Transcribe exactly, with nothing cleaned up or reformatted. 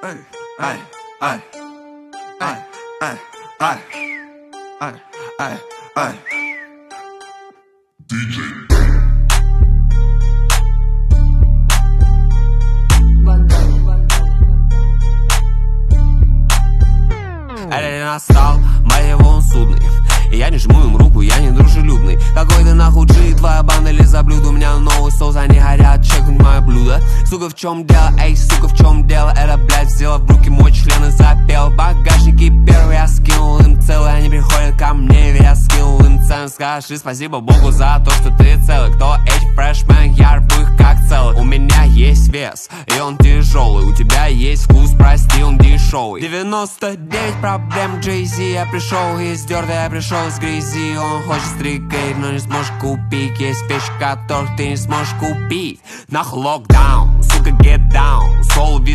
Ай, ай, ай, ай, ай, ай, ай, ай, ай. диджей. День настал, моего он судный. И я не жму им руку, я не дружелюбный. Какой ты нахуй джи, твоя банда ли за блюдо? У меня новый соус, они горят, чекнуть мое блюдо. Сука, в чем дело, эй, сука, в чем дело? Это, блядь, взяла в руки мой член и запел. Багажники первый я скинул им целый. Они приходят ко мне, ведь я скинул им цену. Скажи спасибо Богу за то, что ты целый. Кто эти фрешмен, я рву их как целый. У меня есть вес, и он тяжелый. У тебя есть вкус, прости, он дешевый. девяносто девять проблем Джей-Зи. Я пришел из дерта, я пришел с грязи. Он хочет стрикейт, но не сможешь купить. Есть вещи, которых ты не сможешь купить. Нахуй локдаун, сука, get down. Соло